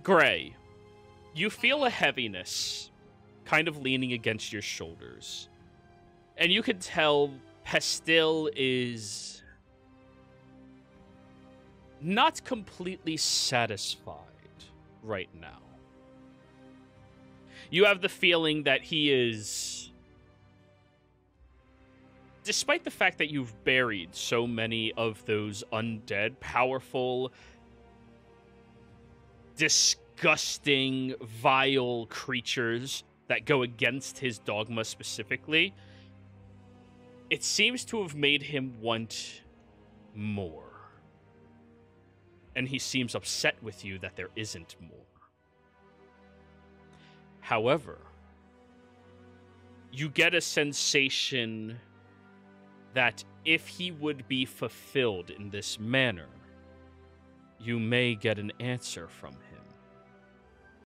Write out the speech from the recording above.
Gray, you feel a heaviness kind of leaning against your shoulders. And you can tell Pestil is not completely satisfied right now. You have the feeling that he is, despite the fact that you've buried so many of those undead, powerful, disgusting, vile creatures that go against his dogma specifically, it seems to have made him want more. And he seems upset with you that there isn't more. However, you get a sensation that if he would be fulfilled in this manner, you may get an answer from him.